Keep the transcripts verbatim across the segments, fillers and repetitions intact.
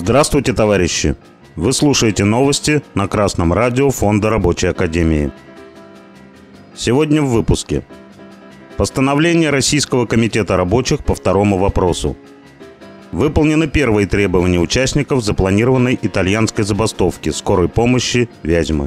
Здравствуйте, товарищи! Вы слушаете новости на Красном радио Фонда Рабочей Академии. Сегодня в выпуске. Постановление Российского комитета рабочих по второму вопросу. Выполнены первые требования участников запланированной итальянской забастовки скорой помощи Вязьмы.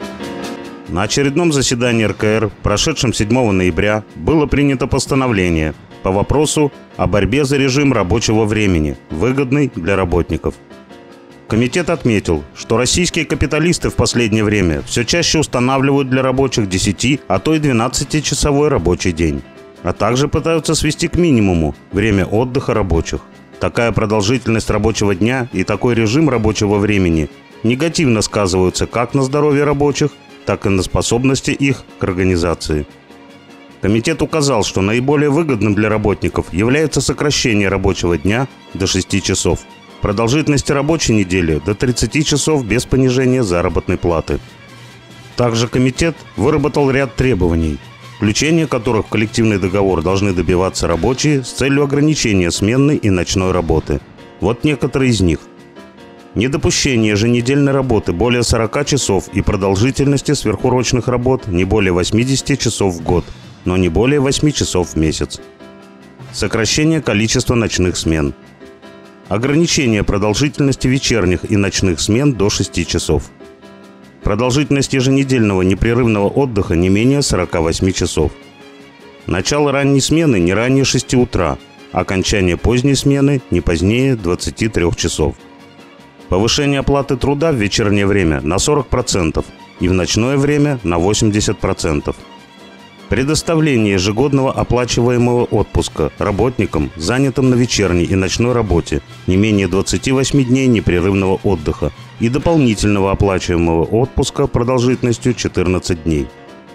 На очередном заседании эр ка эр, прошедшем седьмого ноября, было принято постановление по вопросу о борьбе за режим рабочего времени, выгодный для работников. Комитет отметил, что российские капиталисты в последнее время все чаще устанавливают для рабочих десяти, а то и двенадцатичасовой рабочий день, а также пытаются свести к минимуму время отдыха рабочих. Такая продолжительность рабочего дня и такой режим рабочего времени негативно сказываются как на здоровье рабочих, так и на способности их к организации. Комитет указал, что наиболее выгодным для работников является сокращение рабочего дня до шести часов, продолжительности рабочей недели до тридцати часов без понижения заработной платы. Также комитет выработал ряд требований, включение которых в коллективный договор должны добиваться рабочие с целью ограничения сменной и ночной работы. Вот некоторые из них. Недопущение еженедельной работы более сорока часов и продолжительности сверхурочных работ не более восьмидесяти часов в год, но не более восьми часов в месяц. Сокращение количества ночных смен. Ограничение продолжительности вечерних и ночных смен до шести часов. Продолжительность еженедельного непрерывного отдыха не менее сорока восьми часов. Начало ранней смены не ранее шести утра, окончание поздней смены не позднее двадцати трёх часов. Повышение оплаты труда в вечернее время на сорок процентов и в ночное время на восемьдесят процентов. Предоставление ежегодного оплачиваемого отпуска работникам, занятым на вечерней и ночной работе, не менее двадцати восьми дней непрерывного отдыха и дополнительного оплачиваемого отпуска продолжительностью четырнадцать дней.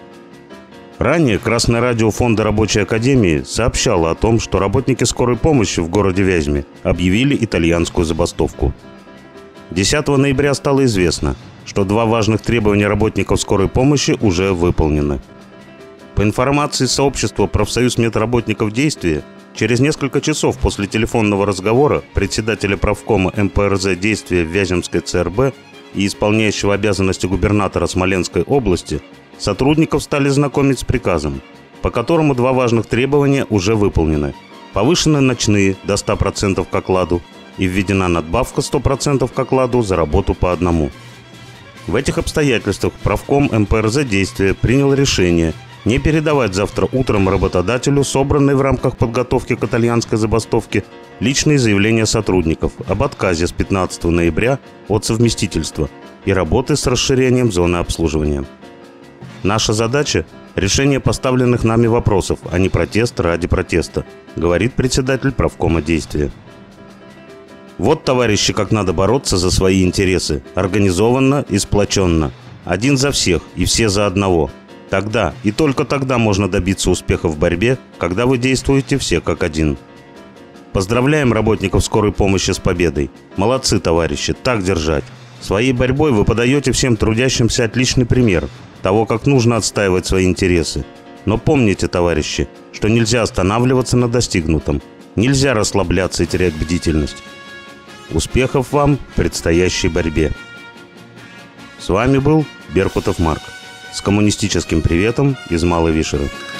Ранее Красное радио Фонда Рабочей Академии сообщало о том, что работники скорой помощи в городе Вязьме объявили итальянскую забастовку. десятого ноября стало известно, что два важных требования работников скорой помощи уже выполнены. По информации сообщества профсоюз медработников «Действие», через несколько часов после телефонного разговора председателя правкома эм пэ эр зэ «Действие» в Вяземской цэ эр бэ и исполняющего обязанности губернатора Смоленской области сотрудников стали знакомить с приказом, по которому два важных требования уже выполнены. Повышены ночные до ста процентов к окладу и введена надбавка сто процентов к окладу за работу по одному. В этих обстоятельствах правком эм пэ эр зэ «Действие» принял решение не передавать завтра утром работодателю собранные в рамках подготовки к итальянской забастовке личные заявления сотрудников об отказе с пятнадцатого ноября от совместительства и работы с расширением зоны обслуживания. Наша задача – решение поставленных нами вопросов, а не протест ради протеста, говорит председатель правкома «Действия». Вот, товарищи, как надо бороться за свои интересы, организованно и сплоченно, один за всех и все за одного. Тогда и только тогда можно добиться успеха в борьбе, когда вы действуете все как один. Поздравляем работников скорой помощи с победой. Молодцы, товарищи, так держать. Своей борьбой вы подаете всем трудящимся отличный пример того, как нужно отстаивать свои интересы. Но помните, товарищи, что нельзя останавливаться на достигнутом. Нельзя расслабляться и терять бдительность. Успехов вам в предстоящей борьбе. С вами был Беркутов Марк. С коммунистическим приветом из Малой Вишеры.